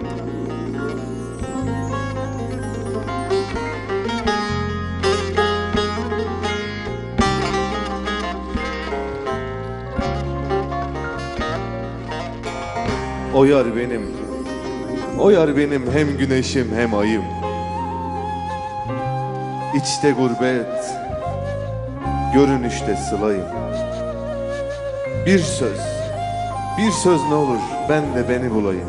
O yar benim, o yar benim hem güneşim hem ayım. İçte gurbet, görünüşte sılayım. Bir söz ne olur ben de beni bulayım.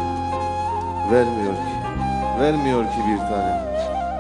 Vermiyor ki bir tanem.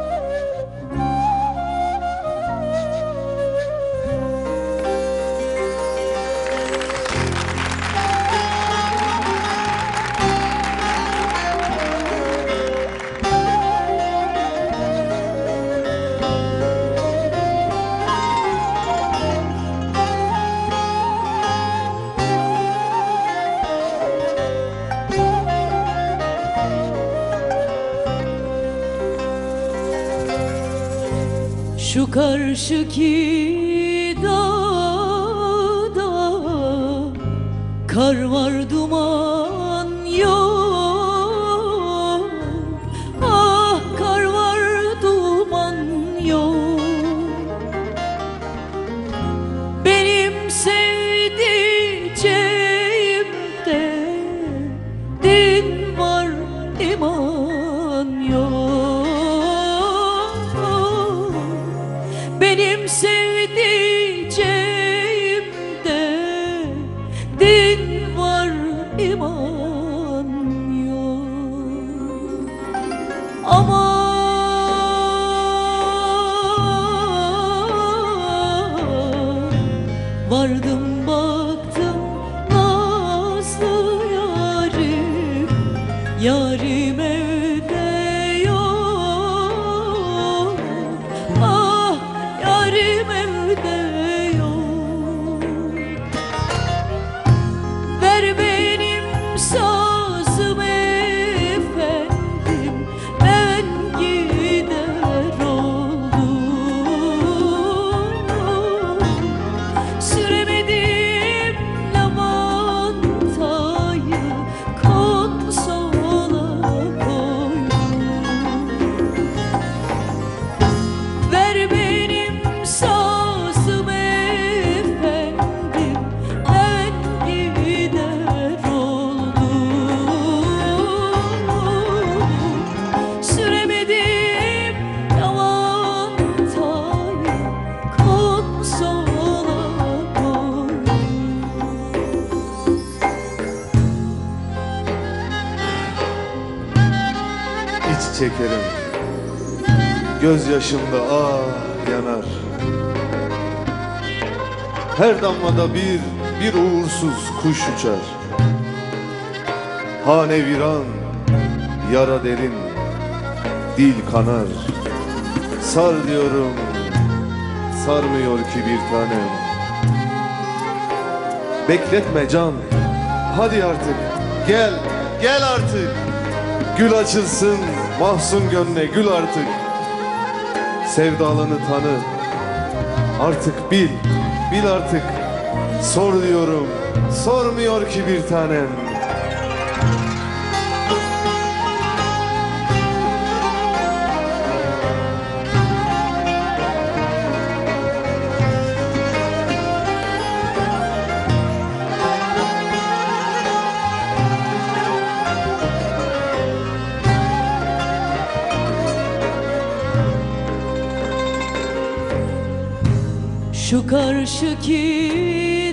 Şu karşıki dağda kar var, duman yok. Ah, kar var, duman yok. Benim sevdiceğimde din var, iman yok. Benim sevdiceğimde din var, iman yok. Ama vardım baktım nazlı yarim, yarim evde yok. Ah, yarim evde yok. Ver benim sazımı efendim, ben gider oldum. Süremedim lavantayı, konsola koydum. Ver benim sazımı efendim, ben gider oldum. Süremedim lavantayı, konsola koydum. İç çekerim, gözyaşımda ah yanar. Her damlada bir uğursuz kuş uçar. Hane viran, yara derin, dil kanar. Sar diyorum, sarmıyor ki bir tanem. Bekletme can, hadi artık gel, gel artık. Gül açılsın, mahzun gönle gül artık. Sevdalını tanı, artık bil artık. Sor diyorum, sormuyor ki bir tanem. Şu karşıki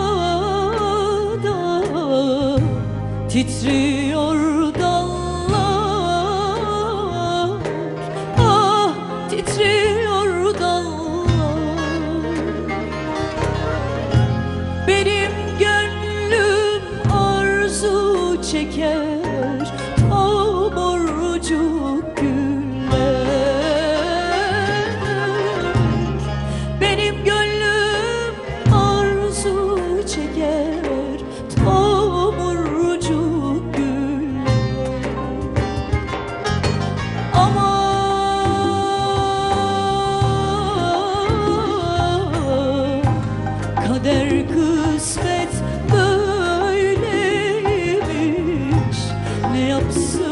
dağda titriyor dallar. Ah, titriyor dallar. Benim gönlüm arzu çeker tomurcuk güller. Benim gönlüm arzu çeker tomurcuk güller. ne yapsın